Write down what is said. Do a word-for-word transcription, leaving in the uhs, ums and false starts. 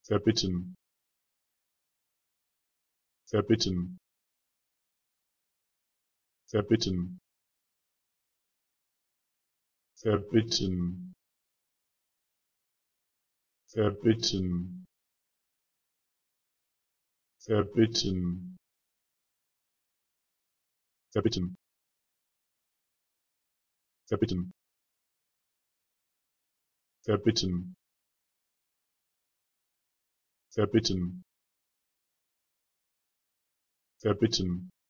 Verbitten. Verbitten. Verbitten. Verbitten. Verbitten. Verbitten. Verbitten. Verbitten. Verbitten. Verbitten. Verbitten.